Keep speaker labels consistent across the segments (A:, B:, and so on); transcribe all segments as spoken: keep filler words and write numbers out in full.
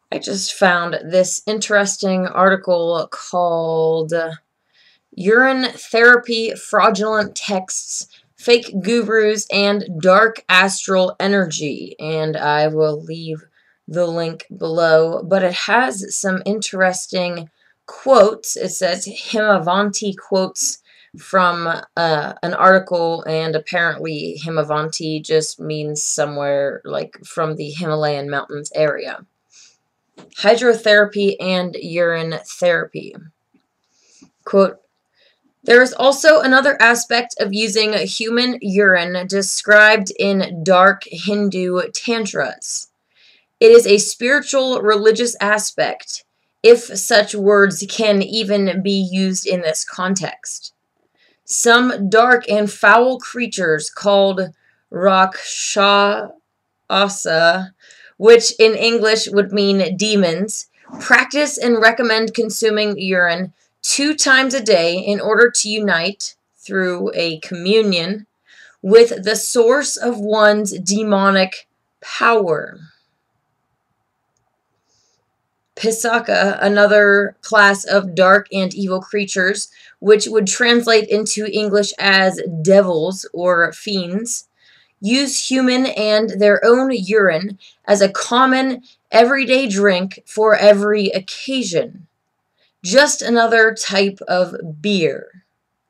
A: I just found this interesting article called Urine Therapy, Fraudulent Texts, Fake Gurus, and Dark Astral Energy. And I will leave the link below. But it has some interesting quotes. It says Himavanti quotes from uh, an article, and apparently Himavanti just means somewhere like from the Himalayan mountains area. Hydrotherapy and urine therapy. Quote, there is also another aspect of using human urine described in dark Hindu tantras. It is a spiritual religious aspect, if such words can even be used in this context. Some dark and foul creatures called Rakshasa, which in English would mean demons, practice and recommend consuming urine two times a day in order to unite, through a communion, with the source of one's demonic power. Pisaka, another class of dark and evil creatures, which would translate into English as devils or fiends, use human and their own urine as a common, everyday drink for every occasion. Just another type of beer.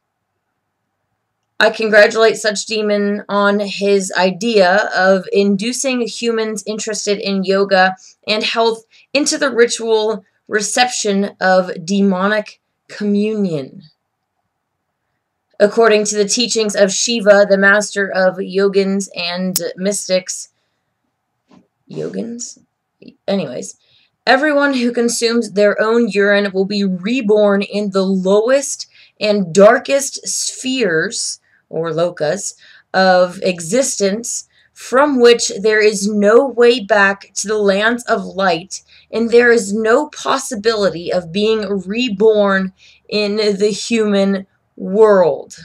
A: I congratulate such demon on his idea of inducing humans interested in yoga and health into the ritual reception of demonic communion. According to the teachings of Shiva, the master of yogins and mystics, yogins? Anyways, everyone who consumes their own urine will be reborn in the lowest and darkest spheres, or lokas, of existence, from which there is no way back to the lands of light, and there is no possibility of being reborn in the human world.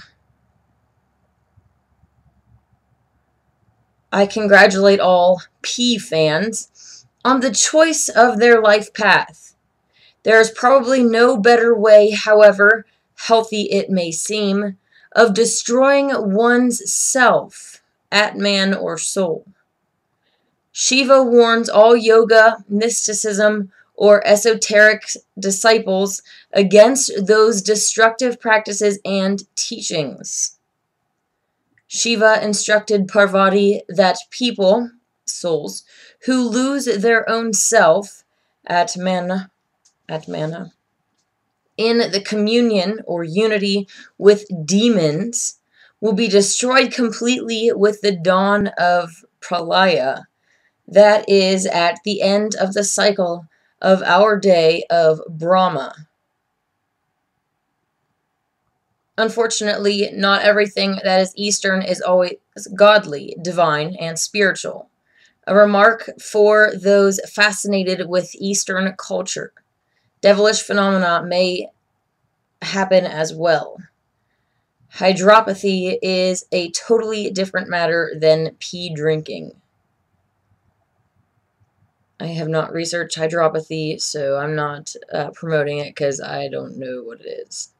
A: I congratulate all P fans on the choice of their life path. There is probably no better way, however healthy it may seem, of destroying one's self, Atman or soul. Shiva warns all yoga, mysticism, or esoteric disciples against those destructive practices and teachings. Shiva instructed Parvati that people, souls, who lose their own self, Atmana, Atmana, in the communion or unity with demons, will be destroyed completely with the dawn of Pralaya, that is, at the end of the cycle of our day of Brahma. Unfortunately, not everything that is Eastern is always godly, divine, and spiritual. A remark for those fascinated with Eastern culture. Devilish phenomena may happen as well. Hydropathy is a totally different matter than pee drinking. I have not researched hydropathy, so I'm not uh, promoting it because I don't know what it is.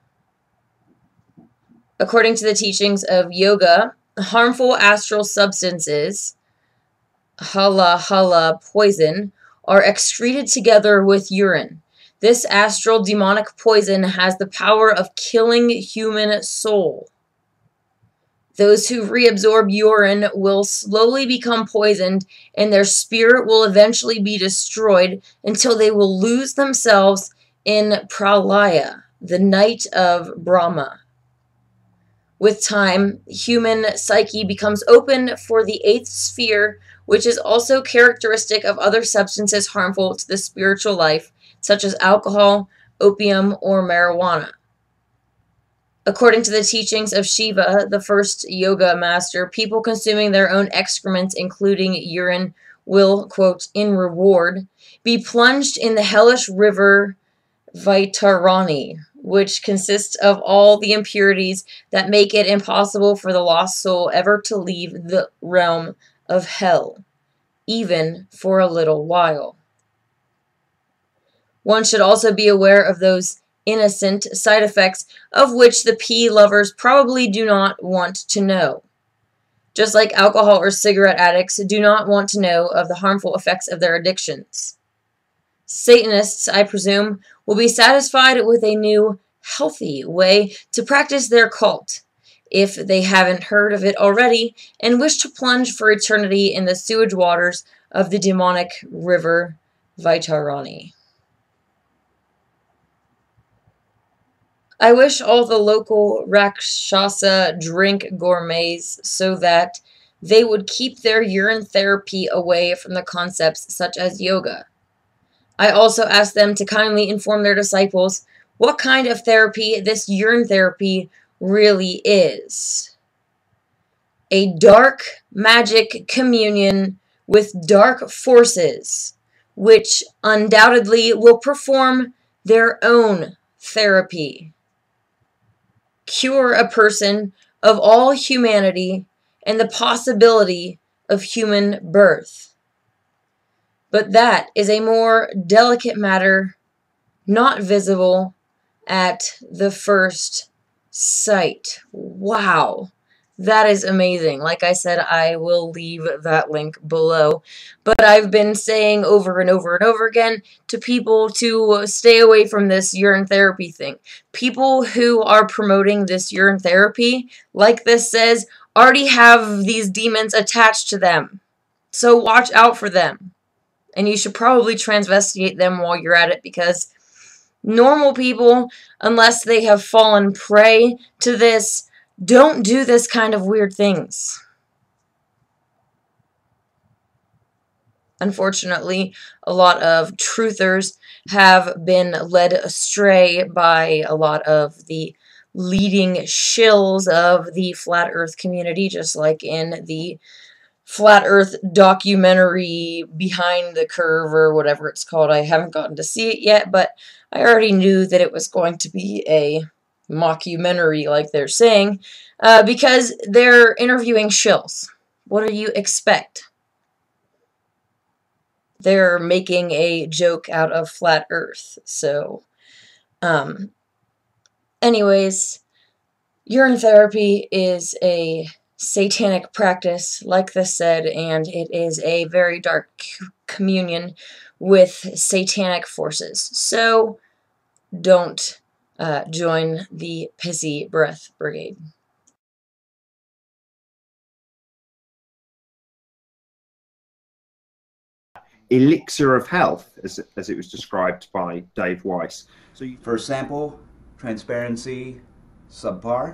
A: According to the teachings of yoga, harmful astral substances, hala hala poison, are excreted together with urine. This astral demonic poison has the power of killing human soul. Those who reabsorb urine will slowly become poisoned, and their spirit will eventually be destroyed until they will lose themselves in Pralaya, the night of Brahma. With time, human psyche becomes open for the eighth sphere, which is also characteristic of other substances harmful to the spiritual life, such as alcohol, opium, or marijuana. According to the teachings of Shiva, the first yoga master, people consuming their own excrements, including urine, will, quote, in reward, be plunged in the hellish river Vaitarani, which consists of all the impurities that make it impossible for the lost soul ever to leave the realm of hell, even for a little while. One should also be aware of those innocent side effects of which the pee lovers probably do not want to know. Just like alcohol or cigarette addicts do not want to know of the harmful effects of their addictions. Satanists, I presume, will be satisfied with a new, healthy way to practice their cult, if they haven't heard of it already and wish to plunge for eternity in the sewage waters of the demonic river Vaitarani. I wish all the local Rakshasa drink gourmets so that they would keep their urine therapy away from the concepts such as yoga. I also ask them to kindly inform their disciples what kind of therapy this urine therapy really is. A dark magic communion with dark forces, which undoubtedly will perform their own therapy. Cure a person of all humanity and the possibility of human birth. But that is a more delicate matter, not visible at the first sight. Wow. That is amazing. Like I said, I will leave that link below. But I've been saying over and over and over again to people to stay away from this urine therapy thing. People who are promoting this urine therapy, like this says, already have these demons attached to them. So watch out for them. And you should probably transvestigate them while you're at it, because normal people, unless they have fallen prey to this, don't do this kind of weird things. Unfortunately, a lot of truthers have been led astray by a lot of the leading shills of the flat earth community, just like in the flat earth documentary Behind the Curve or whatever it's called. I haven't gotten to see it yet, but I already knew that it was going to be a mockumentary, like they're saying, uh, because they're interviewing shills. What do you expect? They're making a joke out of flat earth. So, um, anyways, urine therapy is a satanic practice, like this said, and it is a very dark communion with satanic forces. So, don't Uh, join the Pissy Breath Brigade.
B: Elixir of health, as, as it was described by Dave Weiss.
C: So you, first sample, transparency, subpar.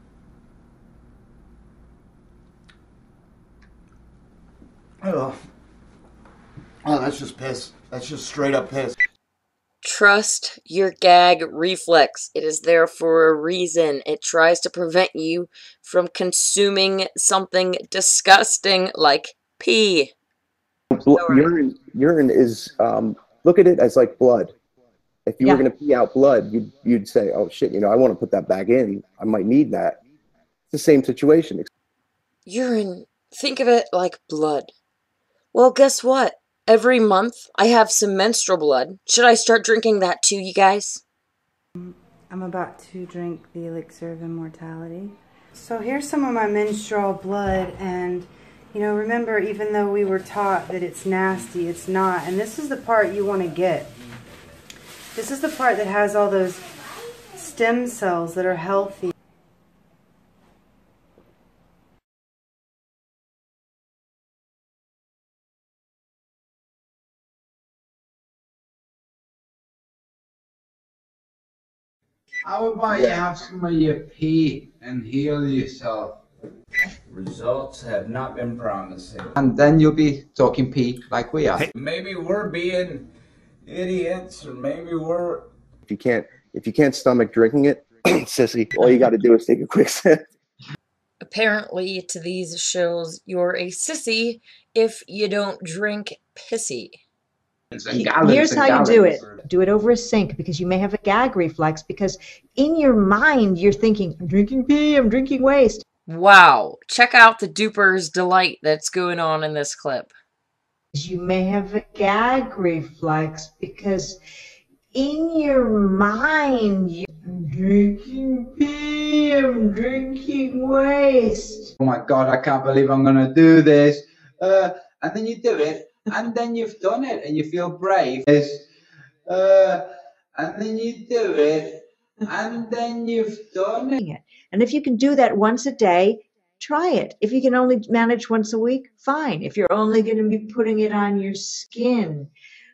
C: Oh, oh, that's just piss. That's just straight up piss.
A: Trust your gag reflex. It is there for a reason. It tries to prevent you from consuming something disgusting like pee.
D: Bl urine, urine is, um, look at it as like blood. If you yeah. were going to pee out blood, you'd, you'd say, oh shit, you know, I want to put that back in. I might need that. It's the same situation.
A: Urine, think of it like blood. Well, guess what? Every month, I have some menstrual blood. Should I start drinking that too, you guys?
E: I'm about to drink the Elixir of Immortality. So here's some of my menstrual blood, and, you know, remember, even though we were taught that it's nasty, it's not. And this is the part you want to get. This is the part that has all those stem cells that are healthy.
F: How about you have some of your pee and heal yourself?
C: Results have not been promising.
F: And then you'll be talking pee like we are.
C: Maybe we're being idiots, or maybe we're...
D: If you can't, if you can't stomach drinking it, sissy, all you got to do is take a quick sip.
A: Apparently, to these shows, you're a sissy if you don't drink pissy.
G: Here's how you do it. Do it over a sink, because you may have a gag reflex, because in your mind you're thinking, I'm drinking pee, I'm drinking waste.
A: Wow. Check out the duper's delight that's going on in this clip.
G: You may have a gag reflex because in your mind, you're drinking pee, I'm drinking waste.
F: Oh my God, I can't believe I'm going to do this. Uh, and then you do it, and then you've done it, and you feel brave. Uh, and then you do it, and then you've done it.
G: And if you can do that once a day, try it. If you can only manage once a week, fine. If you're only going to be putting it on your skin,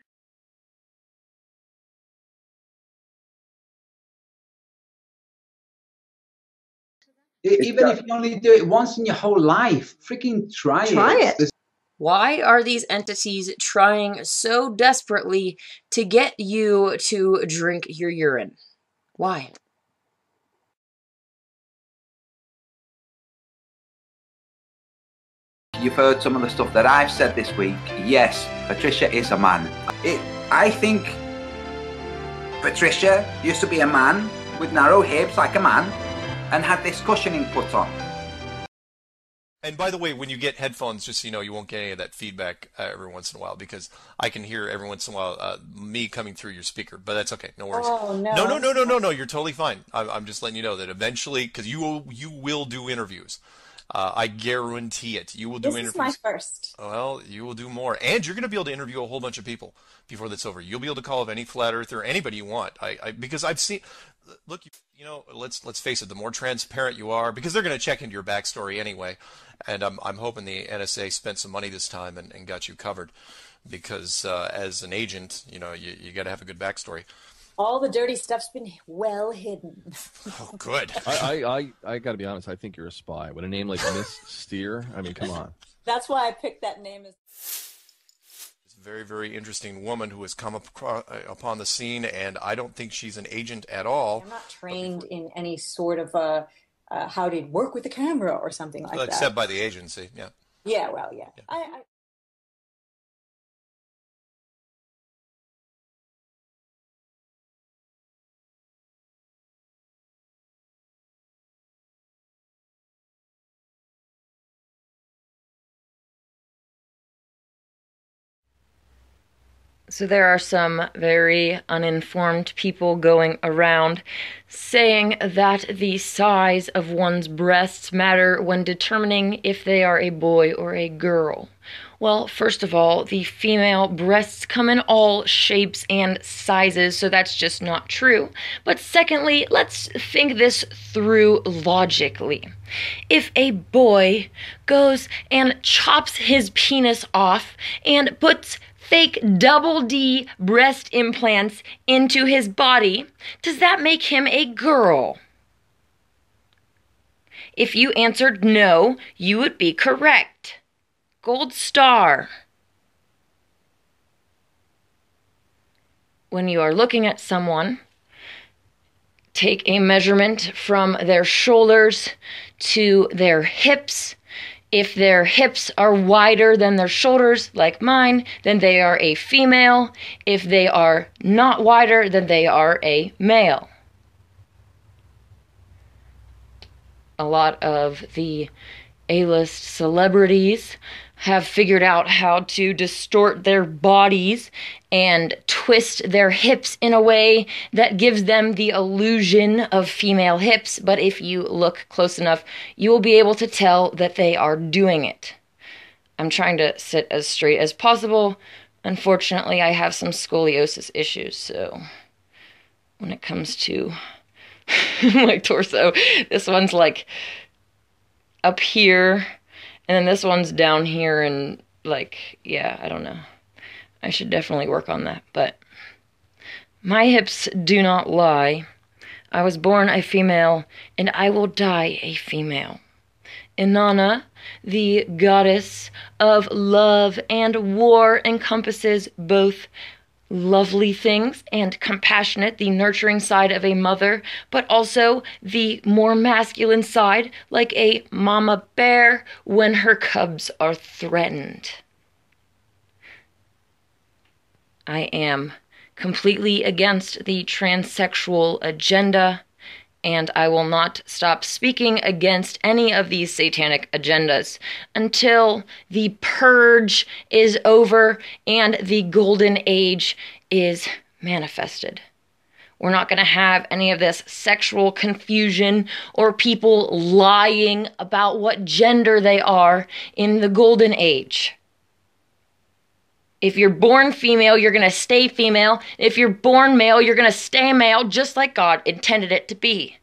F: Even if you only do it once in your whole life, freaking try,
G: try it.
F: it.
A: Why are these entities trying so desperately to get you to drink your urine? Why?
H: You've heard some of the stuff that I've said this week. Yes, Patricia is a man. It, I think Patricia used to be a man with narrow hips like a man and had this cushioning put on.
I: And by the way, when you get headphones, just so you know, you won't get any of that feedback uh, every once in a while, because I can hear every once in a while uh, me coming through your speaker, but that's okay. No worries.
J: Oh, no.
I: No, no, no, no, no, no. You're totally fine. I'm, I'm just letting you know that eventually, because you will, you will do interviews. Uh, I guarantee it. You will do
J: this
I: interviews.
J: This is my first.
I: Well, you will do more. And you're going to be able to interview a whole bunch of people before that's over. You'll be able to call up any flat earther, anybody you want. I, I because I've seen, look, you, you know, let's let's face it, the more transparent you are, because they're going to check into your backstory anyway. And I'm, I'm hoping the N S A spent some money this time and, and got you covered, because uh, as an agent, you know, you, you got to have a good backstory.
J: All the dirty stuff's been well hidden.
I: Oh, good.
K: I, I, I, I got to be honest. I think you're a spy. With a name like Miss Steer, I mean, come on.
J: That's why I picked that name. As
I: It's a very, very interesting woman who has come up upon the scene, and I don't think she's an agent at all.
J: I'm not trained in any sort of uh, uh, how to work with the camera or something like
I: Except
J: that.
I: Except by the agency, yeah.
J: Yeah, well, yeah. yeah. I, I
A: So there are some very uninformed people going around saying that the size of one's breasts matter when determining if they are a boy or a girl. Well, first of all, the female breasts come in all shapes and sizes, so that's just not true. But secondly, let's think this through logically. If a boy goes and chops his penis off and puts fake double D breast implants into his body, does that make him a girl? If you answered no, you would be correct. Gold star. When you are looking at someone, take a measurement from their shoulders to their hips. If their hips are wider than their shoulders, like mine, then they are a female. If they are not wider, then they are a male. A lot of the A-list celebrities have figured out how to distort their bodies and twist their hips in a way that gives them the illusion of female hips, but if you look close enough, you will be able to tell that they are doing it. I'm trying to sit as straight as possible. Unfortunately, I have some scoliosis issues, so when it comes to my torso, this one's like up here, and then this one's down here, and like, yeah, I don't know. I should definitely work on that, but my hips do not lie. I was born a female, and I will die a female. Inanna, the goddess of love and war, encompasses both lovely things and compassionate, the nurturing side of a mother, but also the more masculine side, like a mama bear when her cubs are threatened. I am completely against the transsexual agenda, and I will not stop speaking against any of these satanic agendas until the purge is over and the golden age is manifested. We're not going to have any of this sexual confusion or people lying about what gender they are in the golden age. If you're born female, you're going to stay female. If you're born male, you're going to stay male, just like God intended it to be.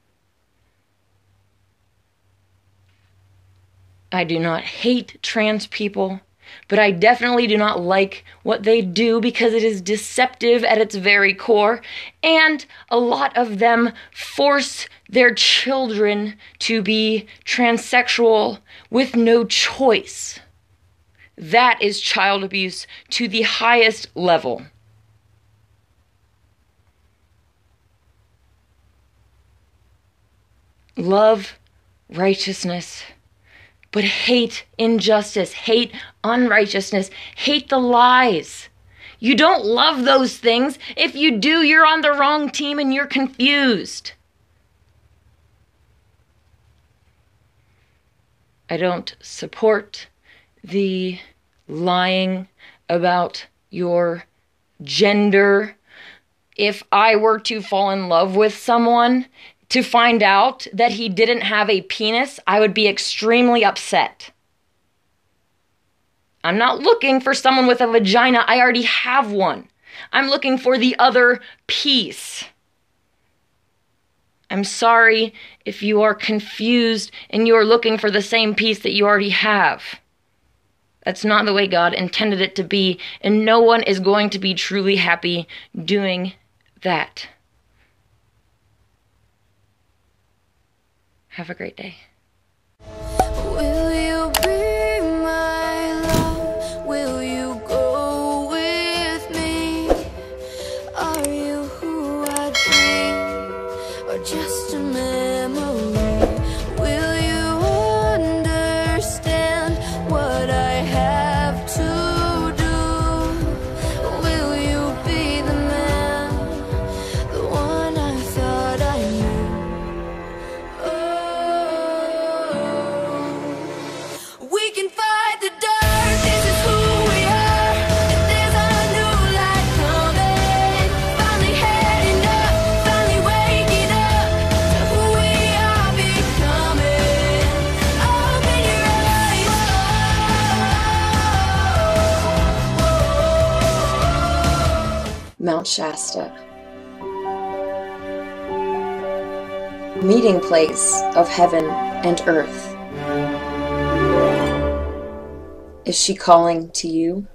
A: I do not hate trans people, but I definitely do not like what they do because it is deceptive at its very core, and a lot of them force their children to be transsexual with no choice. That is child abuse to the highest level. Love righteousness, but hate injustice, hate unrighteousness, hate the lies. You don't love those things. If you do, you're on the wrong team and you're confused. I don't support the lying about your gender. If I were to fall in love with someone, to find out that he didn't have a penis, I would be extremely upset. I'm not looking for someone with a vagina. I already have one. I'm looking for the other piece. I'm sorry if you are confused and you are looking for the same piece that you already have. That's not the way God intended it to be, and no one is going to be truly happy doing that. Have a great day.
L: Will you be my love? Will you go with me? Are you who I dream, or just a memory? Will you understand what I have to do? Will you be the man, the one I thought I knew? We can fight the dark, this is who we are. There's a new light coming. Finally heading up, finally waking up to who we are becoming. Open your eyes.
A: Mount Shasta. Meeting place of heaven and earth. Is she calling to you?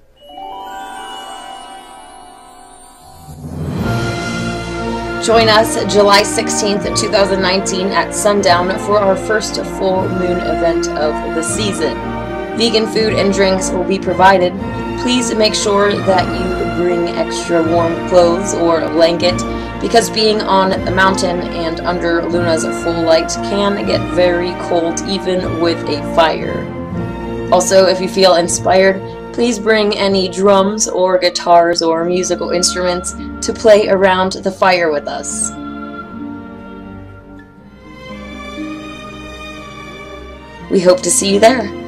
A: Join us July sixteenth, two thousand nineteen at sundown for our first full moon event of the season. Vegan food and drinks will be provided. Please make sure that you bring extra warm clothes or a blanket, because being on the mountain and under Luna's full light can get very cold even with a fire. Also, if you feel inspired, please bring any drums or guitars or musical instruments to play around the fire with us. We hope to see you there.